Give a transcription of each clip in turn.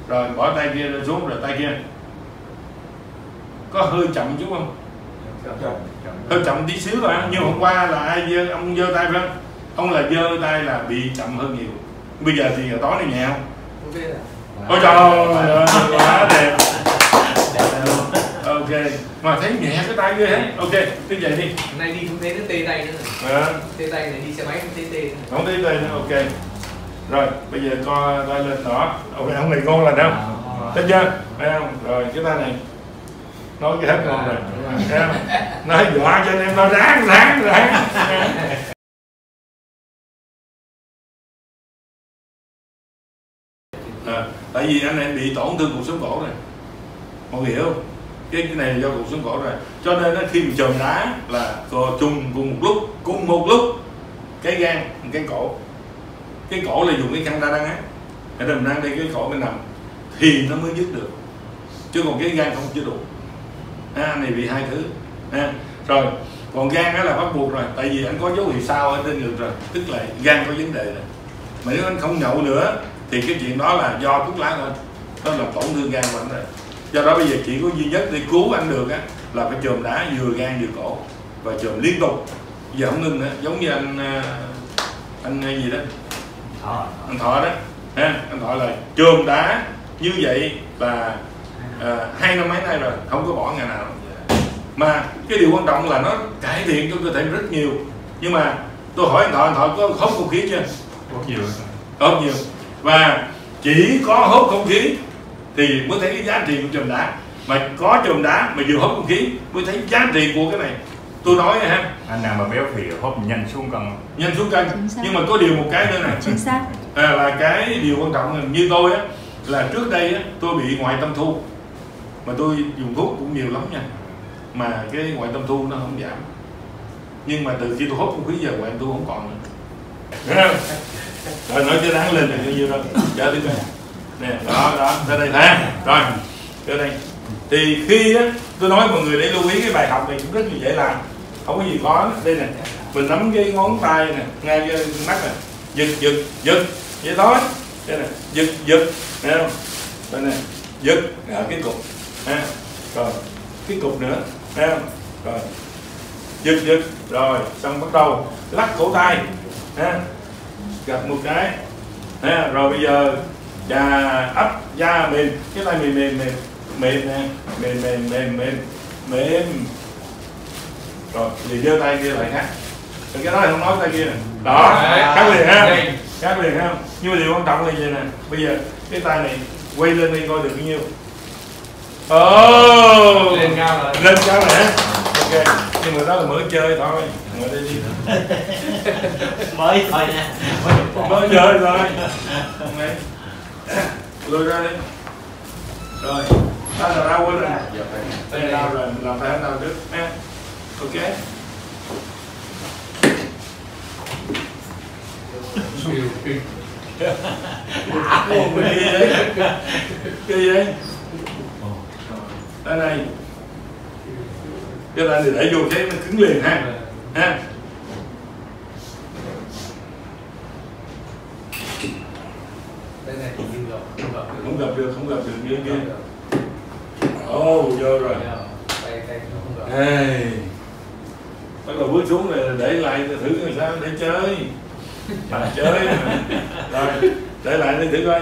Rồi bỏ tay kia lên xuống, rồi tay kia. Có hơi chậm chút không? Hơi chậm tí xíu thôi. Nhưng hôm qua là ai giơ, ông giơ tay phải không? Ông là giơ tay là bị chậm hơn nhiều. Bây giờ thì tối nay nhẹ không? Ôi trời ơi, quá đẹp. Ok, mà thấy nhẹ cái tay ghê hết. Ok, cứ vậy đi. Hôm nay đi không thấy nó tê tay nữa. Tê tay này đi xe máy không thấy tê. Không thấy tê nữa, ok. Rồi, bây giờ co tay lên đó. Ok, ông này ngon lành không? Thấy chưa? Thấy không? Rồi, cái tay này nói cái hết ngon rồi. Thấy không? Nói dọa cho anh em nó ráng. Tại vì anh em bị tổn thương cột sống cổ này, mọi người hiểu không? Cái này là do cột sống cổ rồi, cho nên nó khi mình chồm đá là chung cùng một lúc cái gan, cái cổ là dùng cái khăn đa năng á, để mình đang đây cái cổ mình nằm thì nó mới dứt được, chứ còn cái gan không chứa đủ. Anh này bị hai thứ. Rồi còn gan đó là bắt buộc rồi, tại vì anh có dấu hiệu sao ở trên ngực rồi, tức là gan có vấn đề rồi. Mà nếu anh không nhậu nữa thì cái chuyện đó là do thuốc lá thôi, đó là tổn thương gan của anh rồi. Do đó bây giờ chỉ có duy nhất để cứu anh được á là phải chườm đá vừa gan vừa cổ và chườm liên tục, giờ không ngưng nữa, giống như anh gì đó, anh Thọ đó, anh Thọ là chườm đá như vậy là 2 năm mấy nay rồi, không có bỏ ngày nào. Mà cái điều quan trọng là nó cải thiện cho cơ thể rất nhiều. Nhưng mà tôi hỏi anh Thọ có hút không khí chưa? Hút nhiều. Và chỉ có hút không khí thì mới thấy cái giá trị của chườm đá. Mà có chườm đá mà vừa hút không khí mới thấy giá trị của cái này. Tôi nói ha, anh nào mà béo phì hút nhanh xuống cân. Nhanh xuống cân. Nhưng mà có điều một cái nữa này. Chính xác. Là cái điều quan trọng là như tôi á, là trước đây á tôi bị ngoại tâm thu. Mà tôi dùng thuốc cũng nhiều lắm nha. Mà cái ngoại tâm thu nó không giảm. Nhưng mà từ khi tôi hút không khí giờ ngoại tâm thu không còn nữa. Đúng không? Rồi nói cho đáng lên là bao nhiêu đâu. Chờ tiếp này. Nè, đó, ra đây ha. Rồi, ra đây. Thì khi á, tôi nói mọi người để lưu ý cái bài học này cũng rất là dễ làm. Không có gì khó. Đây nè, mình nắm cái ngón tay nè, ngay cái mắt nè. Giật. Vậy thôi. Đây nè, giật. Thấy không? Đây nè, giật. Cái cục. Rồi, cái cục nữa. Thấy không? Rồi. Giật. Rồi, xong bắt đầu lắc cổ tay. Gật một cái. Rồi bây giờ ấp da mềm, cái tay mềm nè, mềm. Rồi thì giơ tay kia lại khác. Cái đó thì không nói tay kia nè. Đó, khác liền ha. Khác liền ha. Nhưng mà điều quan trọng là gì nè. Bây giờ cái tay này quay lên đi coi được bao nhiêu. Lên cao rồi. Lên cao rồi. Ok. Nhưng mà đó là mới chơi thôi. Ngồi đây đi. Mới thôi nha. Mới chơi thôi. Lùi ra đi. Rồi. Ta là rau quên rồi. Đây là rau rồi. Làm tay rau trước. Ok. Cái gì đấy? Đây này. Cái này để vô thế nó cứng liền ha. Đây này Không gặp được như kia. Vô rồi. Bắt đầu bước xuống rồi để lại thử làm sao để chơi. Chơi. Rồi, để lại để thử coi.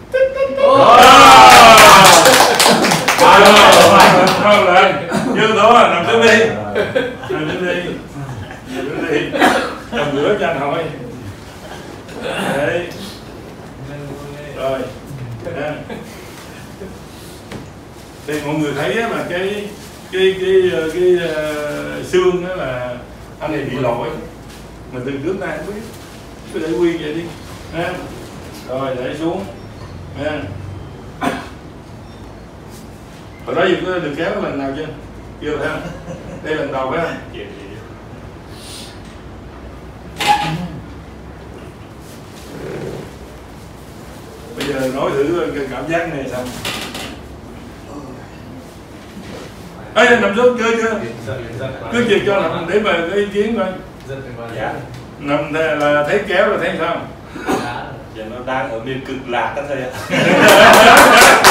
Rồi lên. Như đó nằm xuống đi. Nằm bữa cho anh hỏi. Đấy. Rồi. Thì mọi người thấy là cái xương đó là anh này bị lỗi. Mà từ trước nay không biết. Cứ để nguyên vậy đi. Rồi để xuống. Hồi đó giờ có được kéo lần nào chưa? Chưa phải không? Đây lần đầu phải không? Bây giờ nói thử cái cảm giác này sao? Ê, nằm xuống chơi chưa? Cứ việc cho nằm để mà cái ý kiến coi. Nằm là thấy kéo rồi thấy sao? Giờ nó đang ở miền cực lạc đó thôi ạ.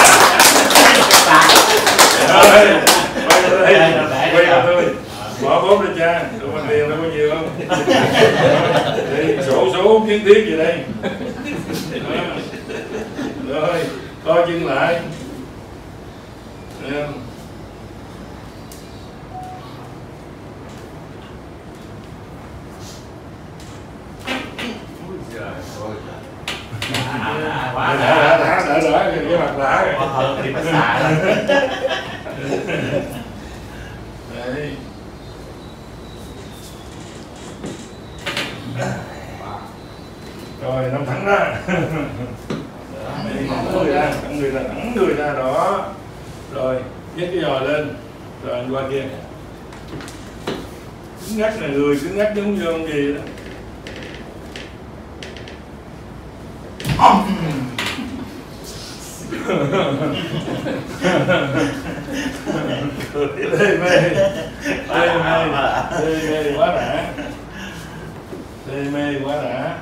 kiến thiết gì đây. Rồi co chân lại. Quá đã cái mặt đã quá hơn thì mới xả rồi. Đấy. Rồi nằm thẳng ra. Thẳng người ra đó. Rồi nhấc cái giò lên. Rồi anh qua kia. Cứng ngắc là người cứng ngắc giống như ông gì đó. Đê mê quá đã. Đê mê quá đã.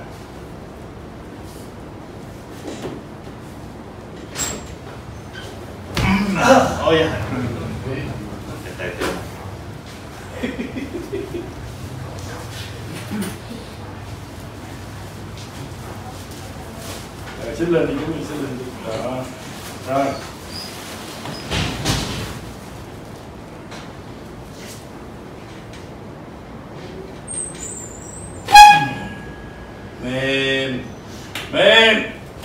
Ôi da. Rồi xích lên đi chú mình, xích lên đi. Đó. Rồi. Mềm. Mềm.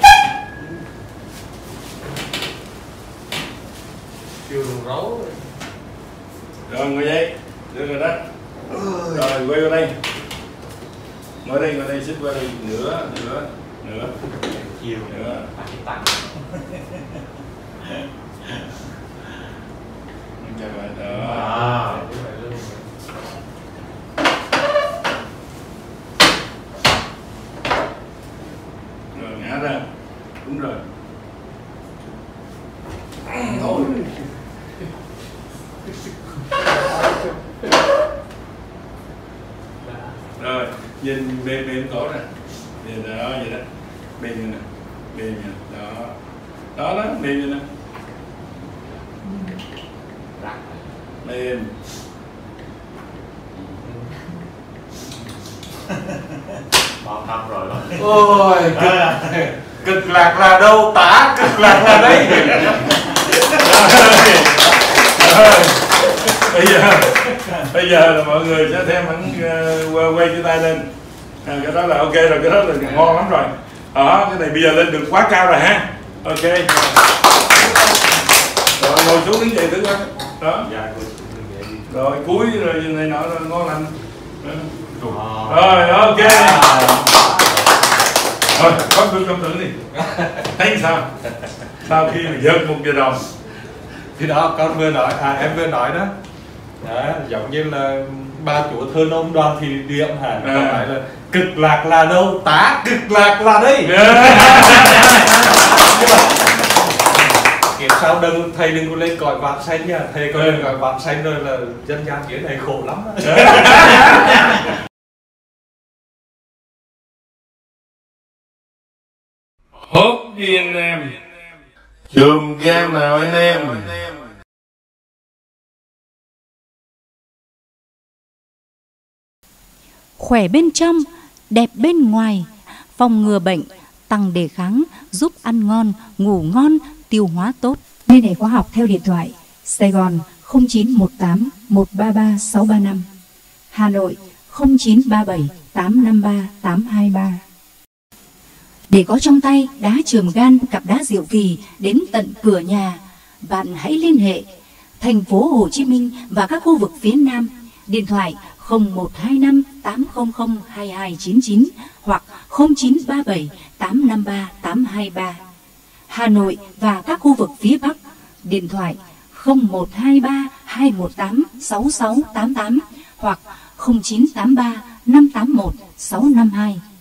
Kêu đồ rấu. Rồi ngồi dậy. Được rồi đó. Rồi quay qua đây. Ngồi đây xích qua đây. Nữa. Chiều Nữa. tăng. Chào bạn đó. Rồi ngã ra. Đúng rồi. Thôi. Rồi nhìn bên cổ nè. Nhìn đó vậy đó. Bên như nè. Bên như nè. Đó đó bên như nè. Mềm. Bao năm rồi đó. Ôi, cực lạc là đâu, tả cực lạc là đấy. Bây giờ là mọi người sẽ thêm ảnh quay cái tay lên. Cái đó là ok rồi, cái đó là ngon lắm rồi. Đó, cái này bây giờ lên được quá cao rồi ha. Ok. Rồi ngồi xuống đứng dậy thử coi. Đó. Rồi cúi rồi này nọ ngon lành. Rồi ok. Rồi có cương tâm tưởng đi. Thấy sao? Sau khi mình giật 1 giờ đồng. Thì đó con vừa nói, em vừa nói đó. Đó, giống như là ba chúa thơ nông Đoàn Thị Điểm hả? Con nói là cực lạc là đâu, tá cực lạc là đây. Kiểu sao thầy đừng có lên còi vạt xanh nha, thầy có lên còi vạt xanh rồi là dân gian kiểu này khổ lắm. Hốt đi anh em. Chùm game nào anh em. Khỏe bên trong, đẹp bên ngoài, phòng ngừa bệnh, tăng đề kháng, giúp ăn ngon, ngủ ngon, tiêu hóa tốt. Liên hệ khóa học theo điện thoại Sài Gòn 0918 133 635, Hà Nội 0937 853 823. Để có trong tay đá Trường Gan, cặp đá Diệu Kỳ đến tận cửa nhà, bạn hãy liên hệ thành phố Hồ Chí Minh và các khu vực phía Nam, điện thoại 0125 800 2299 hoặc 0937 853 823. Hà Nội và các khu vực phía Bắc, điện thoại 0123 218 6688 hoặc 0983 581 652.